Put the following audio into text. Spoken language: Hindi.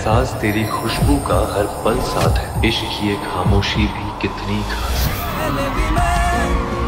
एहसास तेरी खुशबू का हर पल साथ है। इश्क की ये खामोशी भी कितनी खास है।